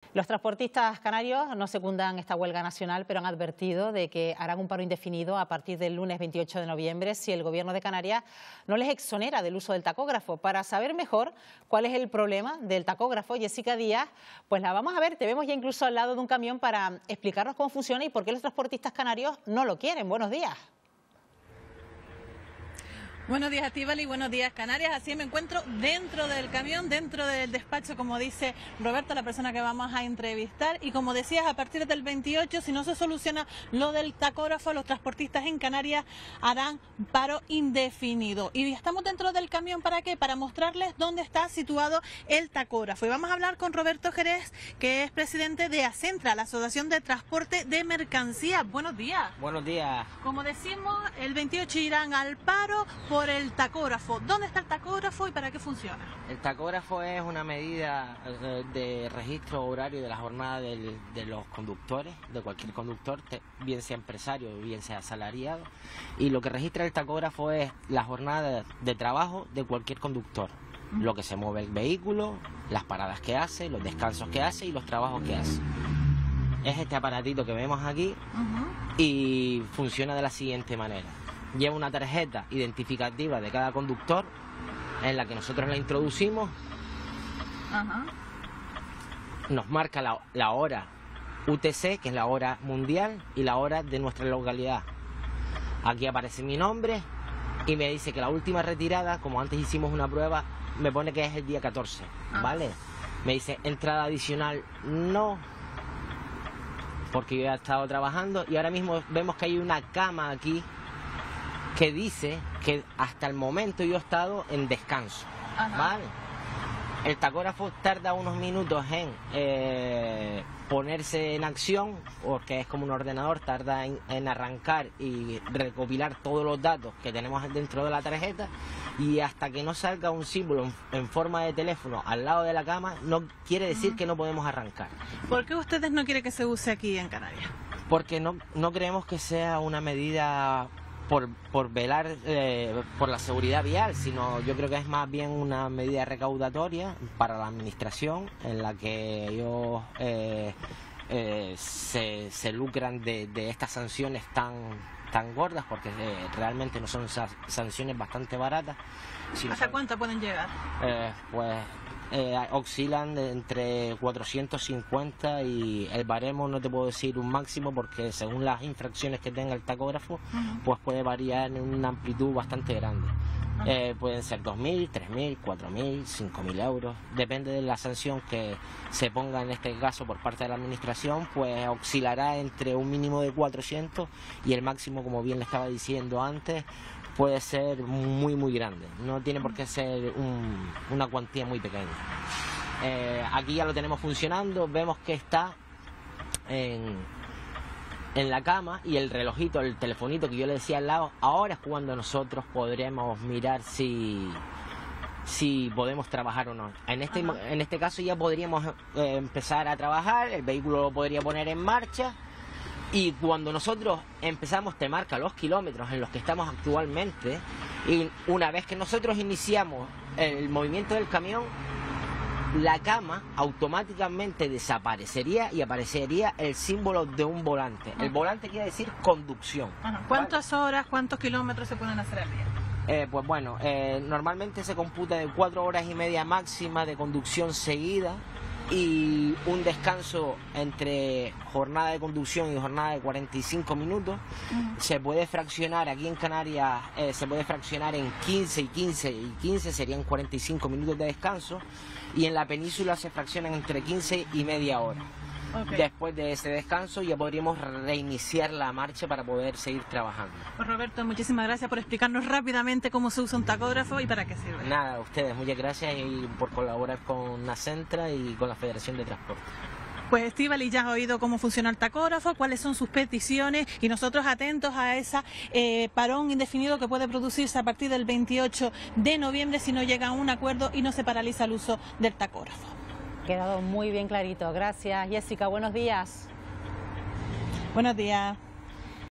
Los transportistas canarios no secundan esta huelga nacional, pero han advertido de que harán un paro indefinido a partir del lunes 28 de noviembre si el Gobierno de Canarias no les exonera del uso del tacógrafo. Para saber mejor cuál es el problema del tacógrafo, Jessica Díaz, pues la vamos a ver. Te vemos ya incluso al lado de un camión para explicarnos cómo funciona y por qué los transportistas canarios no lo quieren. Buenos días. Buenos días, Estíbaliz, buenos días, Canarias. Así me encuentro dentro del camión, dentro del despacho, como dice Roberto, la persona que vamos a entrevistar. Y como decías, a partir del 28, si no se soluciona lo del tacógrafo, los transportistas en Canarias harán paro indefinido. Y estamos dentro del camión, ¿para qué? Para mostrarles dónde está situado el tacógrafo. Y vamos a hablar con Roberto Jerez, que es presidente de Acentra, la Asociación de Transporte de Mercancías. Buenos días. Buenos días. Como decimos, el 28 irán al paro por el tacógrafo. ¿Dónde está el tacógrafo y para qué funciona? El tacógrafo es una medida de registro horario de la jornada de los conductores, de cualquier conductor, bien sea empresario, bien sea asalariado, y lo que registra el tacógrafo es la jornada de trabajo de cualquier conductor, lo que se mueve el vehículo, las paradas que hace, los descansos que hace y los trabajos que hace. Es este aparatito que vemos aquí y funciona de la siguiente manera. Lleva una tarjeta identificativa de cada conductor en la que nosotros la introducimos. Nos marca la hora UTC, que es la hora mundial, y la hora de nuestra localidad. Aquí aparece mi nombre y me dice que la última retirada, como antes hicimos una prueba, me pone que es el día 14, ¿vale? Me dice entrada adicional no, porque yo ya he estado trabajando, y ahora mismo vemos que hay una cama aquí que dice que hasta el momento yo he estado en descanso, ¿vale? El tacógrafo tarda unos minutos en ponerse en acción, porque es como un ordenador, tarda en arrancar y recopilar todos los datos que tenemos dentro de la tarjeta, y hasta que no salga un símbolo en forma de teléfono al lado de la cama, no quiere decir que no podemos arrancar. ¿Por qué ustedes no quieren que se use aquí en Canarias? Porque no creemos que sea una medida por velar por la seguridad vial, sino yo creo que es más bien una medida recaudatoria para la administración, en la que ellos se lucran de estas sanciones tan gordas, porque realmente no son sanciones bastante baratas. ¿Hasta cuánto pueden llegar? Oscilan entre 450 y el baremo no te puedo decir un máximo, porque según las infracciones que tenga el tacógrafo, pues puede variar en una amplitud bastante grande. Pueden ser 2.000, 3.000, 4.000, 5.000 euros, depende de la sanción que se ponga en este caso por parte de la administración, pues oscilará entre un mínimo de 400 y el máximo, como bien le estaba diciendo antes, puede ser muy grande, no tiene por qué ser una cuantía muy pequeña. Aquí ya lo tenemos funcionando, vemos que está en la cama, y el relojito, el telefonito que yo le decía al lado, ahora es cuando nosotros podremos mirar si podemos trabajar o no. En este caso ya podríamos empezar a trabajar, el vehículo lo podría poner en marcha. Y cuando nosotros empezamos, te marca los kilómetros en los que estamos actualmente, y una vez que nosotros iniciamos el movimiento del camión, la cama automáticamente desaparecería y aparecería el símbolo de un volante. El volante quiere decir conducción. ¿Cuántas horas, cuántos kilómetros se pueden hacer al día? Pues bueno, normalmente se computa de 4 horas y media máxima de conducción seguida, y un descanso entre jornada de conducción y jornada de 45 minutos. Se puede fraccionar aquí en Canarias, se puede fraccionar en 15 y 15 y 15, serían 45 minutos de descanso, y en la península se fraccionan entre 15 y media hora. Después de ese descanso ya podríamos reiniciar la marcha para poder seguir trabajando. Pues Roberto, muchísimas gracias por explicarnos rápidamente cómo se usa un tacógrafo y para qué sirve. Nada, a ustedes, muchas gracias, y por colaborar con Acentra y con la Federación de Transporte. Pues Estíbaliz, ya has oído cómo funciona el tacógrafo, cuáles son sus peticiones, y nosotros atentos a ese parón indefinido que puede producirse a partir del 28 de noviembre si no llega a un acuerdo y no se paraliza el uso del tacógrafo. Quedado muy bien clarito. Gracias, Jessica. Buenos días. Buenos días.